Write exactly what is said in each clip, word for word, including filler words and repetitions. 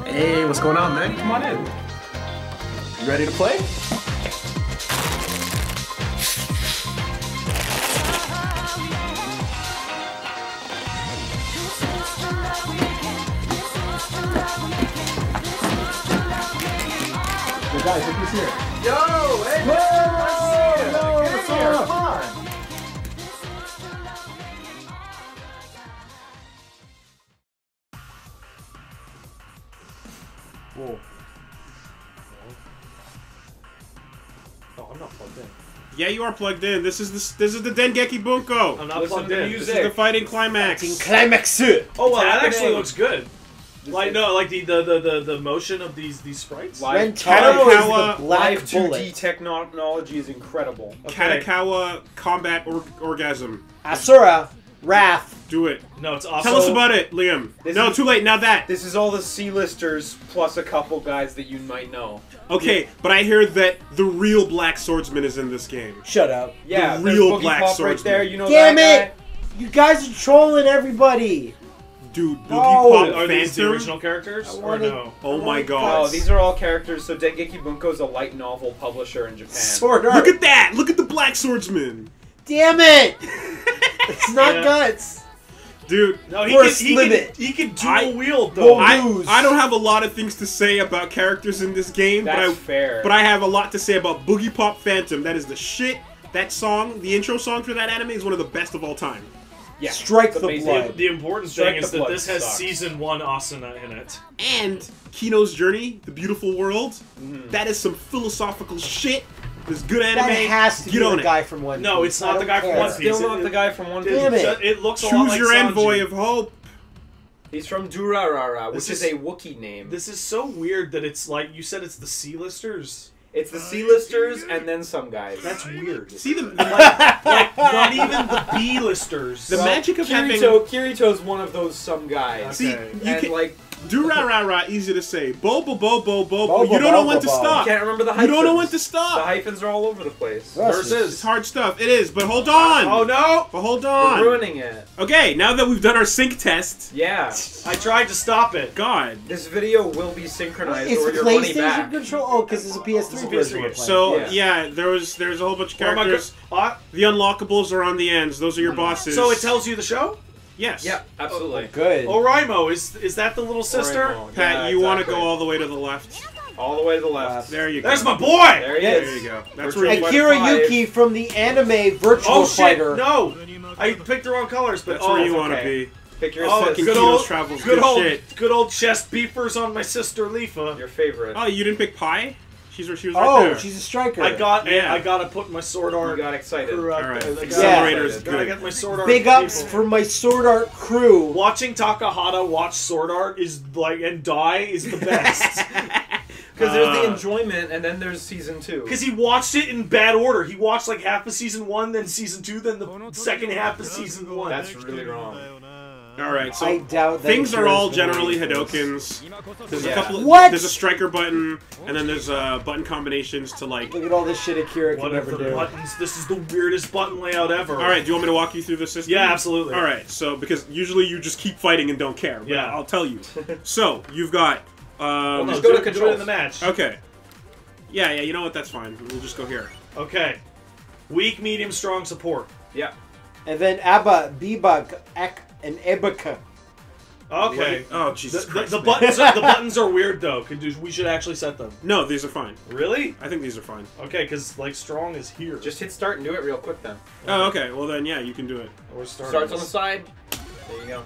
Hey, what's going on, man? Come on in. You ready to play? Yo, guys, look who's here. Yo, hey, man. Yo, what's up? Come on. Whoa. Oh, I'm not plugged in. Yeah, you are plugged in. This is the this is the Dengeki Bunko. I'm not Listen plugged to the in. music. This is the fighting climax. Fucking climax. Oh well, that happening. actually looks good. Like no, like the the, the, the, the motion of these these sprites. Live, Rentaro Katakawa- is the black live two D bullet. technology is incredible. Okay. Katakawa combat or orgasm. Asura, Wrath. Do it. No, it's also. Tell us about it, Liam. This No, is- too late. Now that. This is all the C-listers plus a couple guys that you might know. Okay, but I hear that the real Black Swordsman is in this game. Shut up. Yeah, The there's real Boogie Black Pop right Swordsman. there. You know Damn that it! You guys are trolling everybody. Dude, Boogie No. Pop Are these the Phantom? original characters I or wanted- no? Oh my guy? god. Oh, these are all characters. So Dengeki Bunko is a light novel publisher in Japan. Sword art. Look at that! Look at the Black Swordsman! Damn it! It's not Yeah. guts. Dude, No, he First can, he limit. can he can I- dual wield though. Well, I, Lose. I don't have a lot of things to say about characters in this game, That's but I fair. but I have a lot to say about Boogie Pop Phantom. That is the shit. That song, the intro song for that anime, is one of the best of all time. yeah, Strike it's the amazing. blood. The important Strike thing is the that blood this has sucks. season one Asuna in it. And Kino's Journey, The Beautiful World, Mhm. that is some philosophical shit. This good That anime. has to Get be on the it. guy from One Piece. No, it's I not the don't guy from care. One Piece. Still not It- the guy from One Piece. Damn it. It looks a lot Choose like your Sanji. envoy of hope. He's from Durarara, which This is, is- a Wookiee name. This is so weird that it's like you said it's the C-listers. It's the C-listers and then some guys. That's weird. See the the, Like not even the B-listers. the magic of having Kirito. Kirito's one of those some guys. see Okay. you and can like do ra ra ra easy to say. Bo bo bo bo bo. Bo, You bo, don't know bo, when bo, to bo. stop. you can't remember the You hyphens. don't know when to The stop. hyphens are all over the place. Versus. It's hard stuff. It is, but hold on. Oh no! But hold You're on. ruining it. Okay, now that we've done our sync test, Yeah. I tried to stop it. God. This video will be synchronized It's or the your money PlayStation back. control. Oh, because it's a P S three It's a P S version. three. we're playing. So Yeah. yeah, there was there's a whole bunch of Where am I go- characters. Uh, The unlockables are on the ends. Those are your bosses. so it tells you the show? yes. Yeah, absolutely. Good. Oraimo, is is that the little sister? Oraimo. Pat, Yeah, you want to exactly. go all the way to the left. all the way to the left. There you go. There's my boy! There he There is. you go. That's Virtual where you. Fighter Akira five. Yuki from the anime Virtual Oh shit! Fighter. No! I picked the wrong colors, but That's oh, where you it's want to okay. be. Pick your Oh, assist. good Kinos old, travels, good good old, shit. good old chest beefers on my sister Leafa. Your favorite. Oh, you didn't pick Pi? She's where she was right Oh, there. she's a striker. I got, Yeah. I gotta put my sword You art. got excited. for, uh, All right. I gotta- Accelerator is Gotta good. get my sword art. Big ups people. for my Sword Art crew. Watching Takahata watch sword art is like and die is the best. Because there's the Uh, enjoyment, and then there's season two. Because he watched it in bad order. He watched like half of season one, then season two, then the second half of season one. That's really wrong. All right, I so doubt that things are Akira's all been generally waiting for this. Hadokens. There's Yeah. a couple. Of, What? There's a striker button, and then there's uh, button combinations to like. Look at all this shit Akira can What are never the do. buttons? This is the weirdest button layout ever. All right, do you want me to walk you through the system? Yeah, absolutely. All right, so because usually you just keep fighting and don't care. But Yeah. I'll tell you. So you've got. Um, No, Just go do to it- do it controls. in the match. Okay. Yeah, yeah. You know what? That's fine. We'll just go here. Okay. Weak, medium, strong support. Yeah. And then Abba, Bebug, Ek, and Ebeka. Okay. Oh The, Jesus the, Christ! the man. buttons are, the buttons are weird though. Could do, we should actually set them. No, these are fine. Really? I think these are fine. Okay, because like strong is here. Just hit start and do it real quick then. Oh, okay. Well then, yeah, you can do it. We're starting Starts on the this. side. There you go.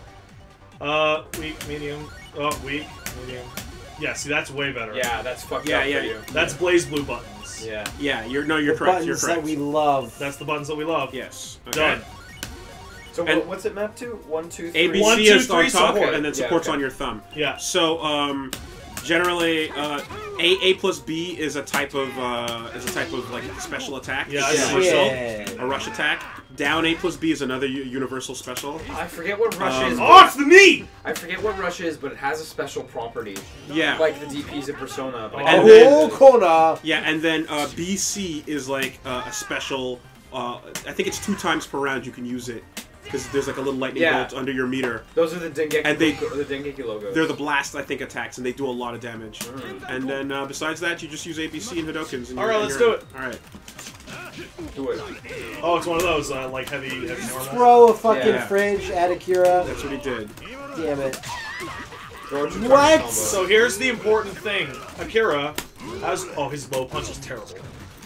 Uh, weak, medium. Oh, weak, medium. Yeah, see, that's way better. Yeah, that's fucked Yeah, up yeah, for you. That's Blaze Blue buttons. Yeah. Yeah, you're no, you're The correct. buttons You're correct. that we love. That's the buttons that we love. Yes. Okay. Done. So And- what, what's it mapped to? One, two, three. A B One, C two, is on three, top, support. and then Yeah, support's okay. on your thumb. Yeah. So, um, generally, uh, A A plus B is a type of uh, is a type of like special attack. Yeah, It's I see. universal. Yeah. A rush attack. Down A plus B is another u universal special. I forget what rush Um, is. Oh, but- it's the knee! I forget what rush is, but it has a special property, Yeah. like the D Ps of Persona. But I And can't then- Oh, remember what it is. Kona. Yeah, and then uh, B C is like uh, a special. Uh, I think it's two times per round you can use it. because there's like a little lightning Yeah. bolt under your meter. Those are the Dengeki, And they- the Dengeki logos. They're the blast, I think, attacks, and they do a lot of damage. Mm. And then uh, besides that, you just use A B C and Hadokens. And All you're- right, and let's you're do in. All right. Do it. Oh, it's one of those uh, like heavy, heavy normal. Throw a fucking Yeah. fridge at Akira. That's what he did. Damn it. Throw a Chikari What? combo. So here's the important thing. Akira has oh his low punch is terrible.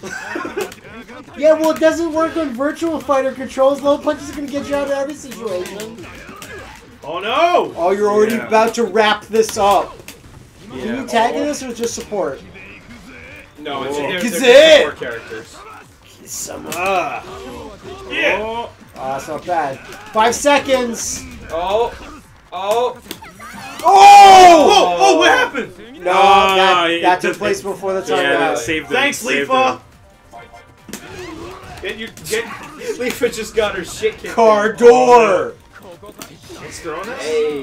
Yeah, well, it doesn't work on Virtual Fighter controls. Low punch is gonna get you out of every situation. Oh no! Oh, you're already Yeah. about to wrap this up. Can Yeah. you tag in this or just support? No, it's Oh. they're, Is they're it? support characters. Some. Ah. Yeah. Oh, Oh, that's not bad. Five seconds. Oh, oh, Oh! Oh, oh, what happened? No, Oh, that, it that took just- place before the yeah, timeout. that saved him. Thanks, saved Leafa. him. Get your get. Leafa just got her shit kicked. Car in. door. What's throwing it? Hey.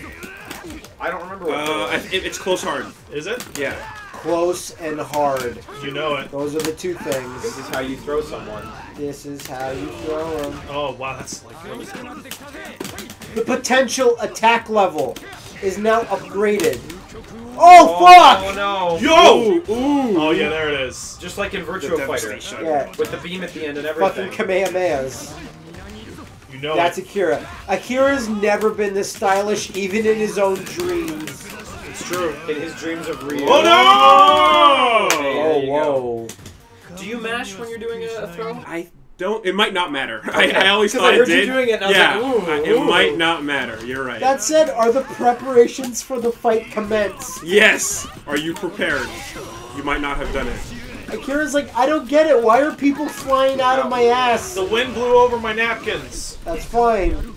I don't remember what. Uh, I Uh, th- it, it's close hard. Is it? Yeah. Close and hard. You know it. Those are the two things. this is how you throw someone. This is how you throw them. Oh wow, that's like. really- The potential attack level is now upgraded. Oh, fuck! Oh no! Yo! Ooh, ooh. Oh yeah, there it is. Just like in The Virtua Fighter, devastation. Yeah, with the beam at the end and fucking everything. Kamehamehas. You know That's it. Akira. Akira's never been this stylish, even in his own dreams. It's true. In his dreams of Ryu. Oh no! Hey, there Oh, you whoa. go. Do you mash when you're doing a, a throw? I don't. It might not matter. Okay, I, I always 'cause thought I heard it you did. doing it and I was yeah, like, ooh, I- it ooh. might not matter. You're right. That said, are the preparations for the fight commenced? Yes. Are you prepared? You might not have done it. Akira's like, I don't get it. Why are people flying out of my ass? The wind blew over my napkins. That's fine.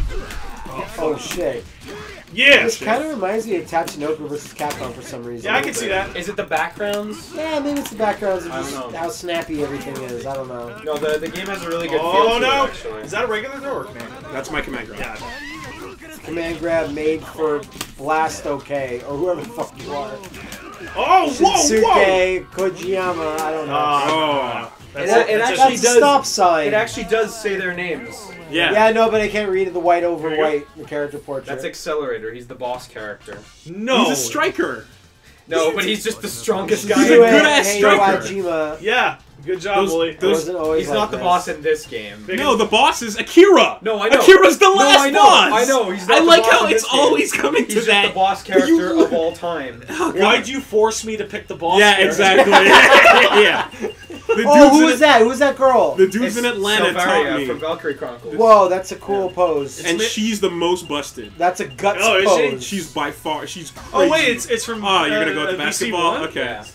Oh, shit. Yeah. This kind of reminds me of Tatsunoko versus Capcom for some reason. Yeah, I can see that. Is it the backgrounds? Yeah, maybe it's the backgrounds of I don't just know. how snappy everything is. I don't know. No, the, the game has a really good feel Oh to no! it, actually. Is that a regular door or command? That's my command grab. Yeah. Command grab made for Blast OK, or whoever the fuck you are. Oh, whoa, whoa! Shinsuke Kojiyama, I don't know. Oh, that's, It- it that's actually just- That's a does- stop sign. It actually does say their names. Yeah. Yeah, I know, but I can't read the white over There you go. white, the character portrait. That's Accelerator. He's the boss character. no. He's a striker. No, but he's just the strongest He's guy. a Hideo good-ass Hideo striker. Ajima Yeah. Good job, Those- Willie. those- wasn't always He's like not the this. boss in this game. Big- No, the boss is Akira. No, I know. Akira's the No, last I know, boss. I know, he's not I the like boss how in it's this game. always coming He's to just that. the boss But you- character of all time. Oh, God. Why'd you force me to pick the boss? Yeah, character? exactly. yeah. The Oh, dudes who in was it- that? Who was that girl? The dudes It's in Atlanta Selvaria taught me. from Valkyrie Chronicles. Whoa, that's a cool pose. And mi- she's the most busted. That's a guts Oh, is she? pose. She's by far. She's crazy. Oh wait, it's it's from. Oh, you're gonna go uh, with the V C basketball? one? Okay. Yeah.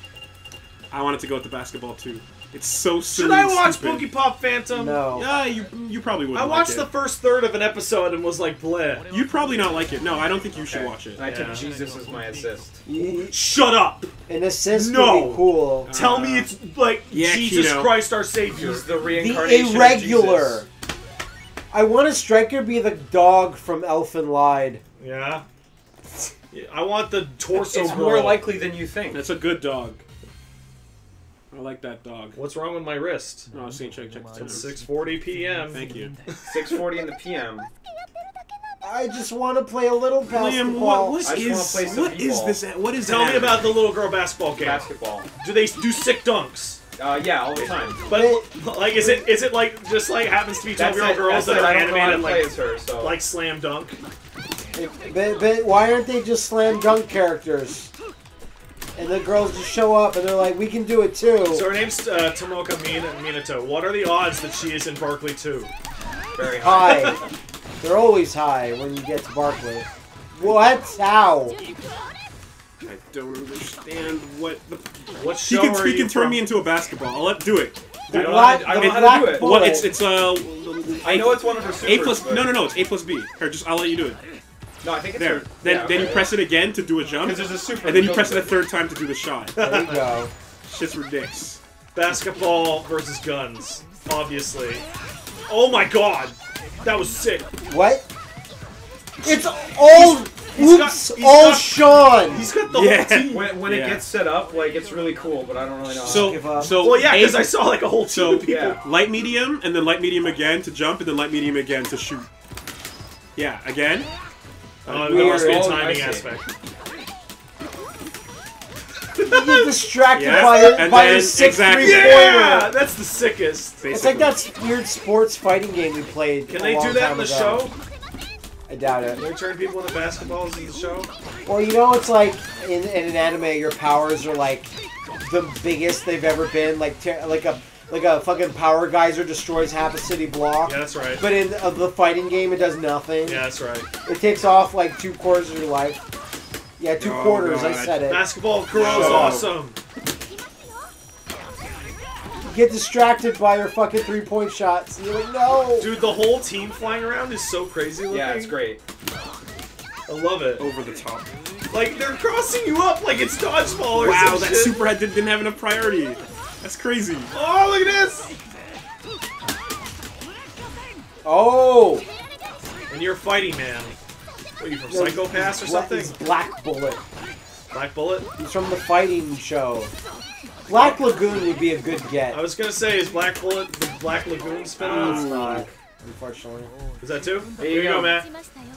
I wanted to go with the basketball too. It's so silly. Should I and watch stupid. Pokey Pop Phantom? No. Yeah, you you probably would. I like watched it. the first third of an episode and was like, bleh. You'd probably not like it. No, I don't think you should Okay. watch it. And I took Yeah. Jesus as my assist. You- Shut up! An assist No. would be cool. Tell me it's like yeah, Jesus Kino. Christ our Savior. He's the The reincarnation irregular. of Jesus. I want a striker be the dog from Elfen Lied. Yeah. Yeah, I want the torso It's girl. more likely than you think. That's a good dog. I like that dog. What's wrong with my wrist? Oh, Saint check check the time. It's six forty p m Thank you. six forty in the P M. I just want to play a little Liam, basketball. what, what I just wanna is play some what is b-ball. this? What is Tell that? me about the little girl basketball game. Basketball. Do they do sick dunks? Uh, yeah, all the time. But like, is it is it like just like happens to be That's twelve year old it. girls That's that it. are I don't know how to animated play like as her, so. like slam dunk? But, but why aren't they just slam dunk characters? And the girls just show up and they're like, we can do it too. So her name's uh, Tomoka Min- Minato. What are the odds that she is in Barkley too? Very high. High. They're always high when you get to Barkley. What? How? I don't understand what the. What He show can are he you can turn from? me into a basketball. I'll let do it. I don't, black- know, I don't the know how black to do it. bull- What? It's it's uh. I know it's one of her supers. A plus. but- No, no, no. It's A plus B. Here, just I'll let you do it. No, I think it's There. her. Then yeah, then you okay. press it again to do a jump, Because there's a super. and then you that press it a goes third time to do the shot. There you go. Shit's ridiculous. Basketball versus guns, obviously. Oh my god, that was sick. What? It's all He's Oops! got- he's all got- Sean! He's got the Yeah. whole team. When, when Yeah. it gets set up, like it's really cool, but I don't really know. how So, give up. so Well, yeah, A- because I saw like a whole team So of people. yeah. light medium, and then light medium again to jump, and then light medium again to shoot. Yeah, again. Uh, Weird. there must be a Oh, timing I see. aspect. You get distracted Yeah, by your, and by then- your sick exactly. three-pointer. Yeah, that's the sickest. Basically. It's like that weird sports fighting game we played. Can a they long do that time in the ago. show? I doubt it. Can they turn people into basketballs in the show? Well, you know, it's like in, in an anime, your powers are like the biggest they've ever been. Like ter- like a like a fucking power geyser destroys half a city block. Yeah, that's right. But in uh, the fighting game, it does nothing. Yeah, that's right. It takes off like two quarters of your life. Yeah, two Oh, quarters. I God. said it. Basketball Kuro's No. awesome. You get distracted by your fucking three-point shots. And you're like, no. Dude, the whole team flying around is so crazy looking. Yeah, it's great. I love it. over the top. Like, they're crossing you up like it's dodgeball or Wow, some that shit. superhead didn't, didn't have enough priority. That's crazy. Oh, look at this! Oh. And you're fighting, man. What are you from, No, Psycho Pass or he's Bla- something? He's Black Bullet. Black Bullet? He's from the fighting show. Black Lagoon would be a good get. I was gonna say, is Black Bullet the Black Lagoon No, spin-off? it's not. Unfortunately. Is that two? There Here you you go, go. Matt.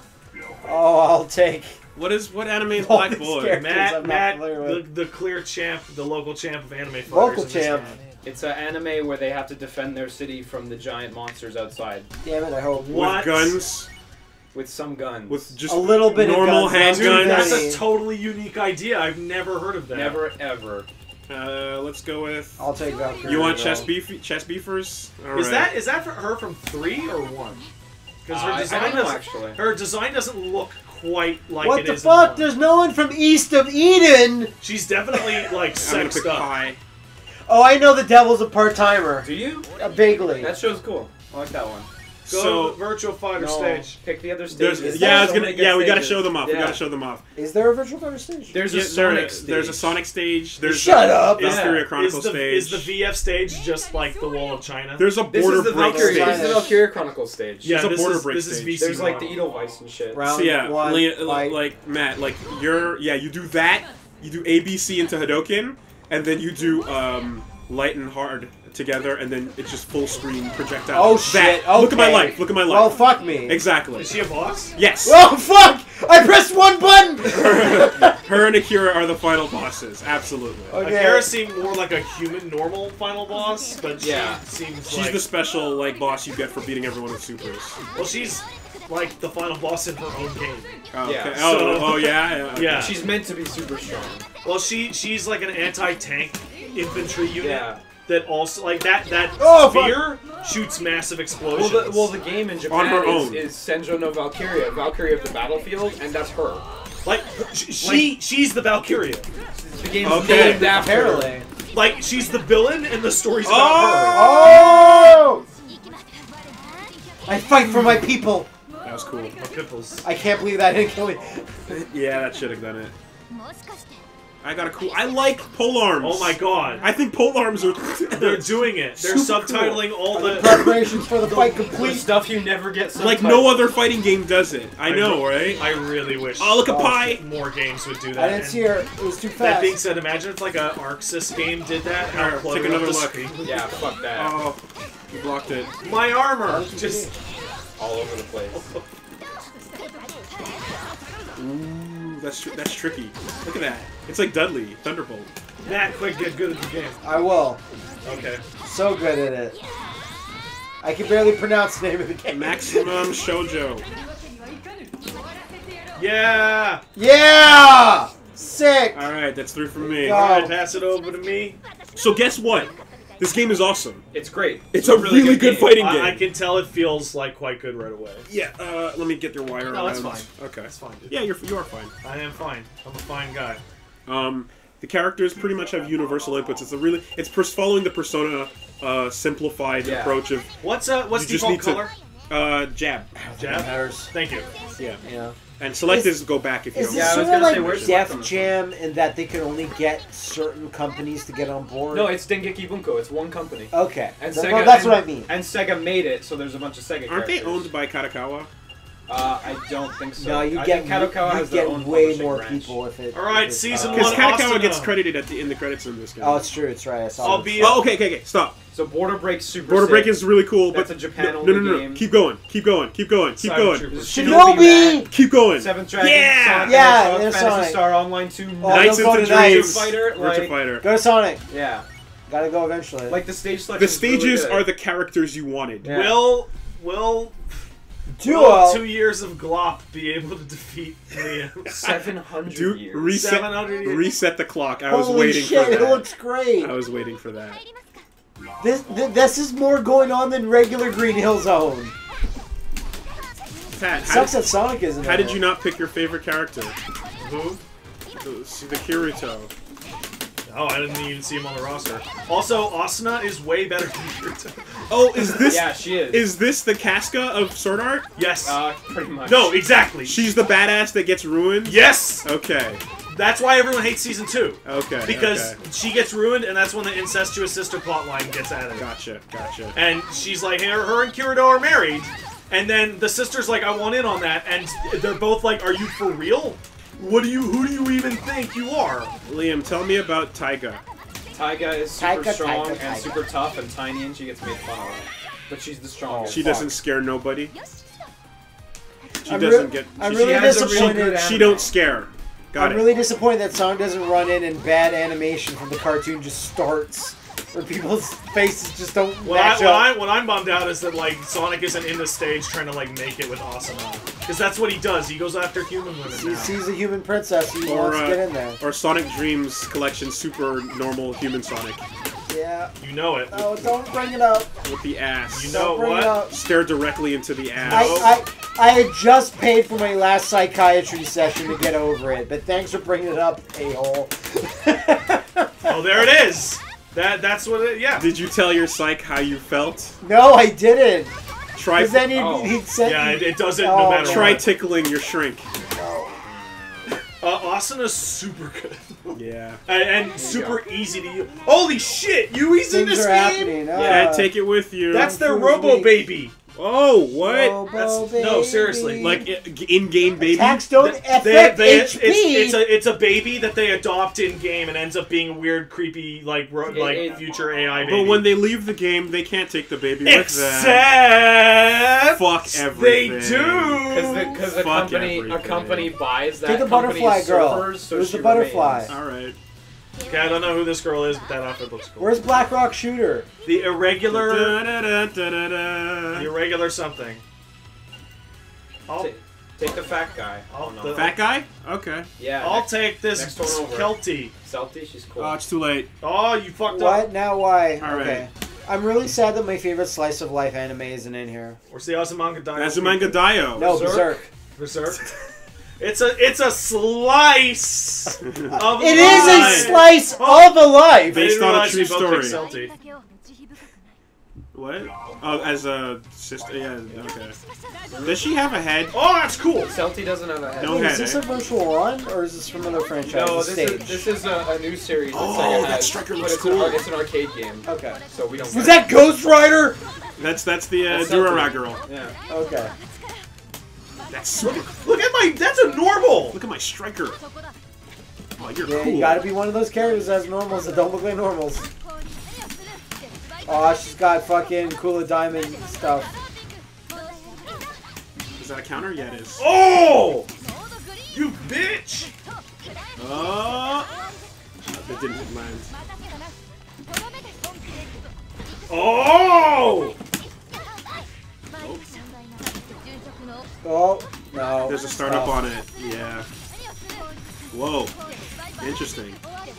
Oh, I'll take. What is what anime is All Black these Bullet? characters. I'm Matt, not Matt, familiar the, with. the clear champ, the local champ of anime fighters. Local in this champ. game. It's an anime where they have to defend their city from the giant monsters outside Damn it! I hope. What? With guns, with some guns. with just A little bit normal of guns, not too handguns. That's many. a totally unique idea. I've never heard of that. Never ever. Uh, let's go with. I'll take Valkyrie. You want though. chest beef? Chest beefers? All Is right. that is that for her from three or one? Because her Uh, I- I design don't know, doesn't- actually. Her design doesn't look quite like What it the is in fuck? one. There's no one from east of Eden. She's definitely like I'm gonna sexed pick up. pie. Oh, I know the devil's a part timer. Do you? A vaguely. That show's cool. I like that one. Go So- to the Virtual Fighter No, stage. pick the other There's, stages. yeah, I was So gonna. many good Yeah, we gotta stages. show them off. We Yeah. gotta show them off. Is there a virtual fighter stage? There's Yeah, a there Sonic is. stage. There's a Sonic stage. There's Shut a, up. Is Yeah. there a Is Chronicle the, stage? is the V F stage just like the Wall of China? There's a This border is the break Valkyrie. stage. This is the Valkyria Chronicles stage. yeah, There's a this border is, break this is stage. V C There's like the one. Edelweiss and shit. Round So yeah, one, li- fight. like Matt, like you're yeah, you do that, you do A B C into Hadoken, and then you do um, light and hard together, and then it's just full screen projectile. Oh That- shit! Okay. Look at my life. Look at my life. Well, fuck me. Exactly. Is she a boss? Yes. Oh fuck! I pressed one button. Her and Akira are the final bosses. Absolutely. Okay. Akira seemed more like a human, normal final boss, but Yeah. she seems She's like the special like boss you get for beating everyone with supers. well, she's like the final boss in her own game. Oh, Yeah, okay. oh, so- oh yeah. Yeah. okay. Yeah. She's meant to be super strong. Well, she she's like an anti-tank infantry unit Yeah. that also like that that Oh, fuck. spear shoots massive Well explosions. the, well, the game in Japan her is, own. is Senjo no Valkyria, Valkyrie of the battlefield, and that's her. like she, she she's the Valkyria. The game's Okay. named after her. Apparently. Like she's the villain, and the story's about Oh! I fight for my people. That was cool. her. My pimples. I can't believe that didn't kill me. Yeah, that should have done it. I got a cool. I like polearms. Oh my god. I think polearms are. They're doing it. They're Super subtitling all The the. preparations for the fight The complete. stuff you never get like subtitled. no other fighting game does it. I know, right? I really wish. Oh, look at Oh, pie. more games would do that. I didn't And see her. It was too That fast. being said, imagine if like a ArcSys game did that. How Here, cluttered take another up the look. screen would be. Yeah, fuck that. Oh, you blocked it. My armor just. All over the place. Ooh, that's tr that's tricky. Look at that. It's like Dudley, Thunderbolt. Matt, quick, get good at the game. I will. Okay. So good at it. I can barely pronounce the name of the game. Maximum Shoujo. Yeah. Yeah! Sick! All right, that's three from me. Go. All right, pass it over to me. So guess what? This game is awesome. It's great. It's a really good game. fighting game. I, I can tell it feels like quite good right away. Yeah. Uh, let me get your wire. No, that's around. fine. Okay. That's fine, dude. Yeah, you're you are fine. I am fine. I'm a fine guy. Um, the characters pretty much have universal inputs. It's a really it's pers following the Persona uh, simplified Yeah. approach of What's uh what's You just default need to- color? uh, jab. Jab. Matters. Thank you. Yeah. Yeah. And select Is- is go back if you Is don't. this Yeah, I sort was of gonna say, like where's Def Welcome? Jam in that they can only get certain companies to get on board? No, it's Dengeki Bunko. It's one company. Okay. And Th- Sega, well, that's and, what I mean. And Sega made it, so there's a bunch of Sega Aren't they characters. owned by Katakawa? Uh, I don't think so. No, you I get think Kadokawa you has their get own way publishing more branch. people if it. All right, if it's, season uh, Because one. Kadokawa Asuna. gets credited at the in the credits in this game. Oh, it's true. It's right. I saw. I'll it. be. Oh, okay, okay, okay. Stop. So Border Break Super Border Break Sick. is really cool, That's but a Japan no, only no, no, no, game. Keep going, keep going, keep going, keep Cyber going, Troopers, Shinobi! keep going. Seventh Dragon, Yeah! Sonic Yeah, the Hedgehog, there's Phantasy Sonic. Star Online two, Oh, Knights don't go into to Knights. Dreams, Fighter, Virtua like, Fighter. Go to Sonic. yeah, Gotta go eventually. like the stage selection. The stages are the characters you wanted. Yeah. Will will Duo. will two years of Glop be able to defeat Liam? seven hundred Do years. reset, seven hundred years. reset the clock. I was Holy waiting shit! for It that. looks great. I was waiting for that. This th this is more going on than regular Green Hill Zone. Pat, how, Sucks did, that Sonic isn't. how in did it. you not pick your favorite character? Who? The, the Kirito. Oh, I didn't even see him on the roster. Also, Asuna is way better than Kirito. Oh, is this Yeah, she is. is this the Casca of Sword Art? Yes. uh, pretty much. no, exactly. She's the badass that gets ruined. Yes. Okay. That's why everyone hates season two. Okay. Because okay. she gets ruined, and that's when the incestuous sister plotline gets added. Gotcha. Gotcha. And she's like, her, her and Kirito are married, and then the sister's like, I want in on that, and they're both like, are you for real? What do you? Who do you even think you are? Liam, tell me about Taiga. Taiga is super Taiga, strong Taiga, and Taiga. super tough and tiny, and she gets made fun of. But she's the strongest. She doesn't scare nobody. She I'm doesn't re- get. I'm she, really has a really disappointed. good she anime. don't scare. Got I'm it. really disappointed that Sonic doesn't run in and bad animation from the cartoon just starts, where people's faces just don't What, I, match what, up. I, what I'm bummed out is that like Sonic isn't in the stage trying to like make it with Asuna, because that's what he does. He goes after human women He now. sees a human princess, he Or, wants to get uh, in there. or Sonic Dreams Collection Super Normal Human Sonic Yeah. You know it. Oh, don't bring it up. with the ass. You Don't know bring what? it up. Stare directly into the ass. I, I, I had just paid for my last psychiatry session to get over it, but thanks for bringing it up, a-hole. Oh, there it is. That that's what it. Yeah. Did you tell your psych how you felt? No, I didn't. Try Because then he'd, Oh. he'd said... Yeah, it, it does it Oh, no matter try what. tickling your shrink. Uh, Asuna's super good. Yeah. and and super easy to use. Holy shit, Yui's in Things this are game? happening. Uh, Yeah, take it with you. That's their Food Robo week. Baby. Oh, what? Robo That's- baby. no, seriously, Like in-game baby? Attacks don't They- affect they- H P. It's, it's a it's a baby that they adopt in game and ends up being a weird, creepy, like ro- It- like it- future A I baby. But when they leave the game, they can't take the baby with them. Except Fuck they everything. Because do. the, cause the Fuck company, a everything. company buys that Take the company's butterfly girl. servers, so Where's she the butterfly? remains. Alright. Okay, I don't know who this girl is, but that outfit looks cool. Where's Black Rock Shooter? the irregular, Da-da-da-da-da-da. the irregular something? I'll, Ta- Take the fat guy. I'll- Oh, no. Fat guy? Okay. Yeah. I'll next, take this next one over. Kelty. Celty, she's cool. Oh, it's too late. Oh, you fucked What? up. Now why? All okay. I'm really sad that my favorite slice of life anime isn't in here. Where's the Azumanga Daioh? Azumanga Daioh. No, Berserk? Berserk. Berserk. It's a it's a slice of It life. is a slice of a life. I Based didn't on a realize true you both story. picked Celty. What? Oh, as a sister. Yeah, okay. Does she have a head? Oh, that's cool. Celty doesn't have a head. No Wait, head, is this eh? a virtual run or is this from another franchise? No, A this stage. is this is a, a new series. That's Oh, like a that head, striker but looks it's an cool. ar- it's an arcade game, Okay. so we don't. Was that Ghost Rider? That's that's the uh, That's Durara something. girl. Yeah. Okay. That's super. Look at my. That's a normal. Look at my striker. Oh, you're Yeah, cool. you gotta be one of those characters that has normals that don't look like normals. Oh, she's got fucking Kula Diamond stuff. Is that a counter? Yeah, it is. Oh, you bitch. Oh. That didn't land. Oh. Oh, no. There's a startup Stop. on it. Yeah. Whoa. Interesting.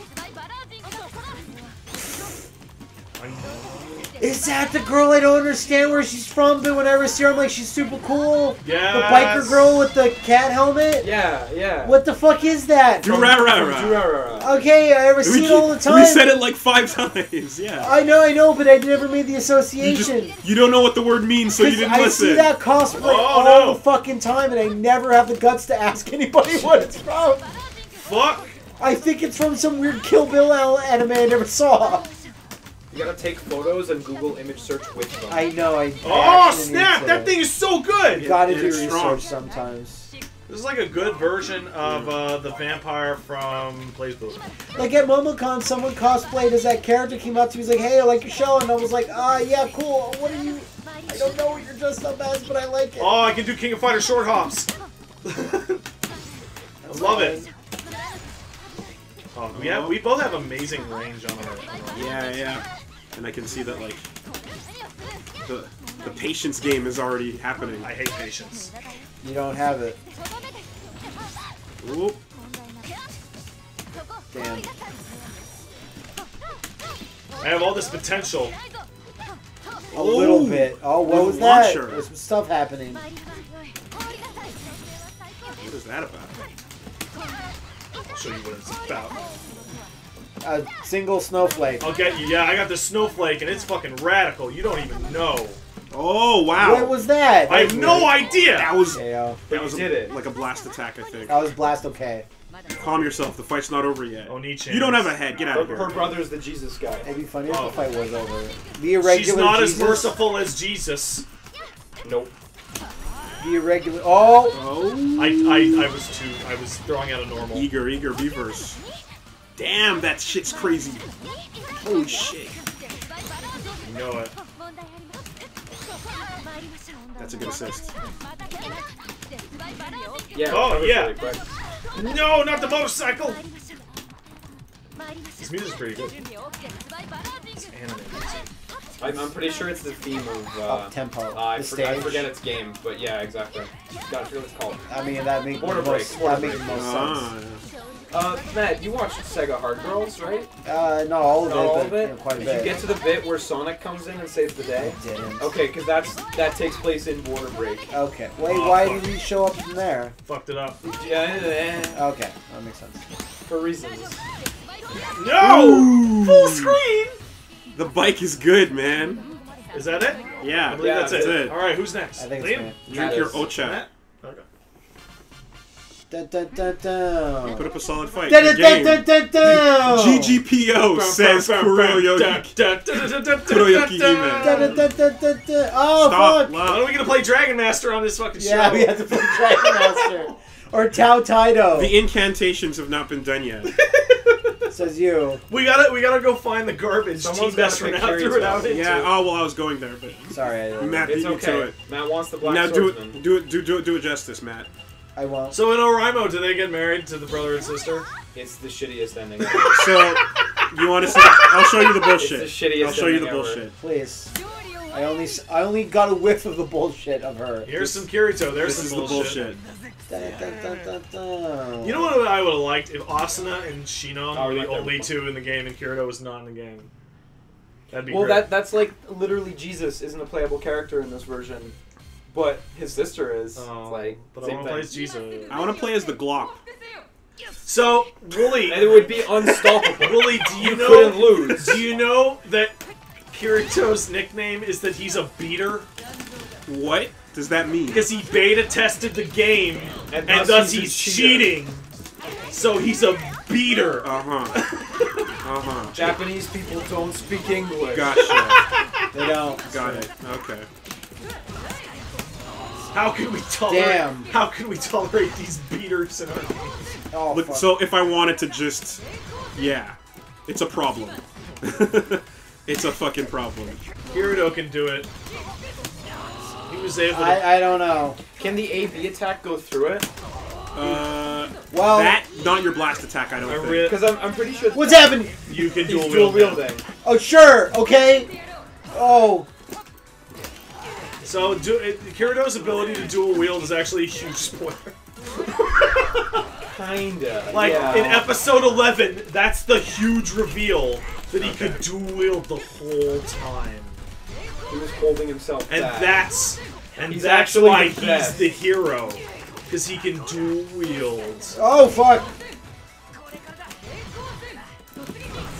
Is that the girl I don't understand where she's from, but whenever I see her, I'm like, she's super cool? Yes. The biker girl with the cat helmet? Yeah, yeah. What the fuck is that? Durarara. Durarara. Okay, I ever see We, it all the time. we said it like five times. Yeah. I know, I know, but I never made the You association. just you don't know what the word means, so you 'Cause didn't I listen. see that cosplay Oh, all no. the fucking time, and I never have the guts to ask anybody what it's from. Fuck. I think it's from some weird Kill Bill al- anime I never saw. You gotta take photos and Google image search with them. I know. I. I Oh actually snap! need That to. thing is so good. You gotta do It's research strong. sometimes. This is like a good version of uh, the vampire from Blaze Blue. Like at MomoCon, someone cosplayed as that character, came up to me, he's like, "Hey, I like your show," and I was like, "Ah, yeah, cool. What are you? I don't know what you're dressed up as, but I like it." Oh, I can do King of Fighters short hops. I love it. Oh, we have we both have amazing range on our. On our Yeah, yeah. And I can see that like the the patience game is already happening. I hate patience. You don't have it. Oop. Damn. I have all this potential. A little Ooh. bit. Oh, what With was a that? launcher. There's some stuff happening. What is that about? I'll show you what it's about. A single snowflake. I'll get you. Yeah, I got the snowflake, and it's fucking radical. You don't even know. Oh wow! What was that? I have no idea. That was Okay, yo. that you was did a, it. like a blast attack, I think. That was blast okay. Calm yourself. The fight's not over yet. Oni-chan. You don't have a head. Get out Her, of here. her brother's the Jesus guy. It'd be funny if Oh. the fight was over. The irregular She's not Jesus. as merciful as Jesus. Nope. The irregular. Oh! Oh. I, I, I was too. I was throwing out a normal. Eager, eager beavers. Damn, that shit's crazy. Holy shit. You know it. That's a good assist. Yeah. Oh, that was yeah. really quick. No, not the motorcycle. This music's pretty good. It's animated. I'm, I'm pretty sure it's the theme of. Uh, Up tempo. I, The forget, I stage. forget its game, but yeah, exactly. God, I forget what it's called. I mean, that makes the Border most, break, border that makes the break. most Ah, sense. Uh, Matt, you watched Sega Hard Girls, right? Uh, not all of Not it, all but of it. you know, quite a Did bit. you get to the bit where Sonic comes in and saves the day? I didn't. Okay, because that's that takes place in Border Break. Okay. Wait, Oh, why fuck. did he show up from there? Fucked it up. Yeah, Okay, that makes sense. for reasons. No! Full screen! the bike is good, man. Is that it? Yeah, I believe Yeah, that's that's it. it. Alright, who's next? I think it's Liam? me. Drink That your is- ocha. Matt? Okay. Dun, dun, dun, dun. Put up a solid fight. Dun, Good dun, dun, game. dun, dun. G G P O says Kuroyoki. Kuroyoki Hime. Dun, dun, dun, dun, dun, dun. Oh, Stop. fuck. When Love. are we gonna play Dragon Master on this fucking Yeah, show? we have to play Dragon Master. Or Tao Taido, The incantations have not been done yet. says you. We gotta, we gotta go find the garbage. Someone's Team gotta Best pick Renown threw it Kirito. out into. Yeah. Oh well, I was going there, but Sorry, I, Matt beat It's me to okay. it. Matt wants the black Now do swordsman. it. Do it. Do do it. Do it justice, Matt. I won't. So in Oraimo, do they get married to the brother and sister? It's the shittiest ending. So you want to see? I'll show you the bullshit. It's the shittiest I'll show you the ending ever. bullshit. Please. I only, s- I only got a whiff of the bullshit of her. Here's some Kirito. There's This some is the bullshit. Dun, dun, dun, dun, dun. You know what I would have liked if Asuna and Shinon Oh, were the right there. only two in the game and Kirito was not in the game. That'd be Well, great. that that's like literally Jesus isn't a playable character in this version, but his sister is. Oh, It's like but I same want to play thing. as Jesus. I want to play as the Glop. So Wooly, And it would be unstoppable. Wooly, do you You know? couldn't lose. Do you know that Kirito's nickname is that he's a beater What does that mean? because he beta tested the game And and, thus thus he's a he's cheater. cheating. So he's a beater. Uh huh. Uh huh. Japanese people don't speak English. Gotcha. They don't. Got it. Okay. How can we tolerate? Damn. How can we tolerate these beaters in our game? Oh, Look, fuck. so if I wanted to just, yeah, it's a problem. It's a fucking problem. Kirito can do it. He was able to. I, I don't know. Can the A B attack go through it? Uh, Well, that not your blast attack. I don't I think. re- Because I'm, I'm pretty sure what's happening? you can he's dual dual wield. wielding. Oh, sure. Okay. Oh, So du- it, Kirito's ability to dual wield is actually a huge spoiler. Kinda. Like yeah. in episode eleven, that's the huge reveal that he could dual wield the whole time, He was holding himself and back. that's and He's that's actually why the he's best. the hero, because he can dual wield. oh, fuck.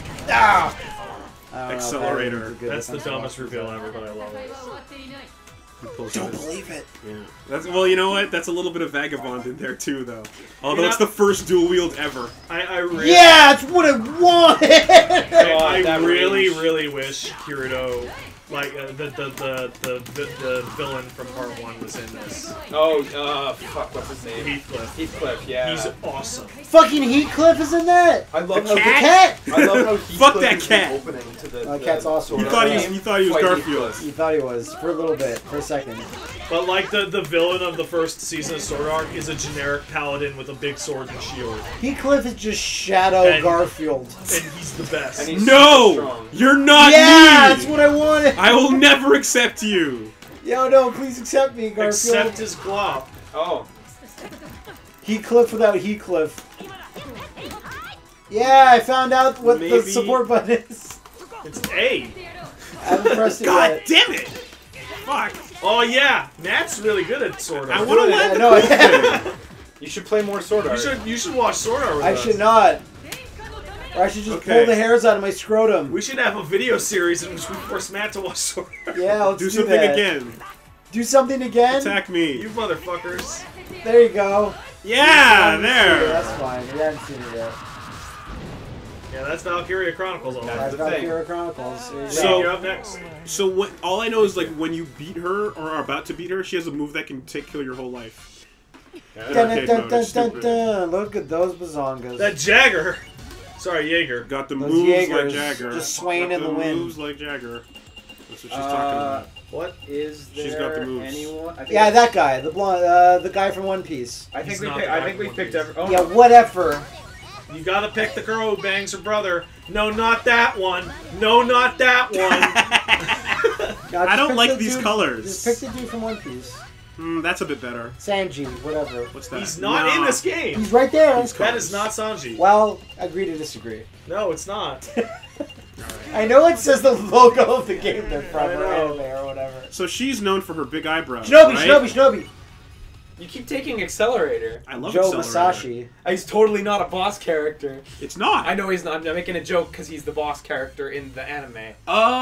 Ah. I don't know, Accelerator. that would be good That's the defensive dumbest offense. reveal ever, but I love it. He pulls Don't out his- believe it. Yeah. That's well, you know what? That's a little bit of Vagabond in there too, though. Although You it's know- the first dual wield ever. I, I really, Yeah, it's what I wanted. I, God, I that really, range. really wish Kirito, like uh, the, the the the the the villain from part one, was in this. Oh, uh, fuck, what's his name? Heathcliff. Heathcliff, yeah. He's awesome. Fucking Heathcliff is in that. I love The how cat? Cat. I love how Fuck Heathcliff that is cat. the opening to the. Oh, the cat's awesome. You Yeah. thought he was, you thought he was Fight Garfield. Heathcliff. You thought he was for a little bit, for a second. But like the the villain of the first season of Sword Art is a generic paladin with a big sword and shield, Heathcliff is just Shadow And- Garfield. and he's the best. And he's super No! strong. You're not Yeah, me! that's what I wanted. I will never accept you! Yo, no, please accept me, Garfield. Except his glop. Oh, Heathcliff without Heathcliff. Yeah, I found out what the Maybe- support button is. It's A. I haven't pressed it God yet. damn it! Fuck. Oh yeah, Nat's really good at Sword I Art. would've Yeah, went the no, cool I- thing. you should play more Sword You Art. should you should watch Sword Art with I us. should not. Or I should just Okay. pull the hairs out of my scrotum. We should have a video series in which we force Matt to watch Sword Art. Yeah, let's Do do, something that. again. Do something again. Attack me. You motherfuckers. There you go. Yeah, Yeah, there. that's fine. We haven't seen it yet. Yeah, that's Valkyria Chronicles all That's the right. thing. Valkyria Chronicles. There you So- go. You're up next. So what? All I know is like when you beat her or are about to beat her, she has a move that can take kill your whole life. Dun, dun, Arcade dun, mode dun, is dun, stupid. dun. Look at those bazongas. That Jagger. Sorry, Jaeger. Got the Those moves Jaegers like Jagger. just swaying Got in the wind. Moves like Jagger. That's what she's Uh, talking about. What is there? She's got the moves. Anyone? I think Yeah, that guy, the blonde, uh, the guy from One Piece. I think He's we. not Pick, the I guy think we from picked One every. Oh, Yeah, no. whatever. You gotta pick the girl who bangs her brother. No, not that one. No, not that one. Now, I just don't pick like the these dude- colors. Just pick the dude from One Piece. Hmm, that's a bit better. Sanji, whatever. What's that? He's not Nah. in this game. He's right there. He's That is not Sanji. Well, agree to disagree. No, it's not. I know it says the logo of the game they're from, I or know. anime, or whatever. So she's known for her big eyebrows. Shinobi, right? Shinobi, Shinobi. You keep taking Accelerator. I love Joe Accelerator. Masashi. He's totally not a boss character. It's not. I know he's not. I'm making a joke because he's the boss character in the anime.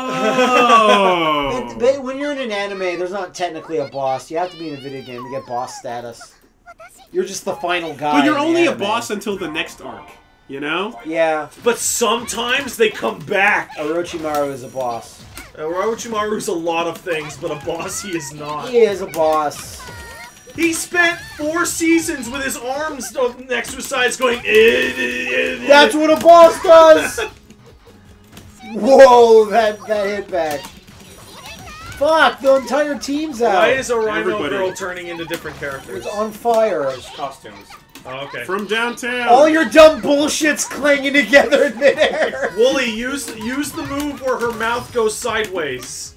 Oh. It- but when you're in an anime, there's not technically a boss. You have to be in a video game to get boss status. You're just the final guy. But you're in the only a anime. boss until the next arc. You know? Yeah, But sometimes they come back. Orochimaru is a boss. Uh, Orochimaru's a lot of things, but a boss he is not. He is a boss. He spent four seasons with his arms up next to his sides going. "Eh, eh, eh, eh." That's what a boss does! Whoa, that, that hit back. Fuck, the entire team's out. Why is a Rhino Everybody. girl turning into different characters? It's on fire. Costumes. Oh, okay. From downtown. All your dumb bullshit's clanging together in midair. Wooly, use use the move where her mouth goes sideways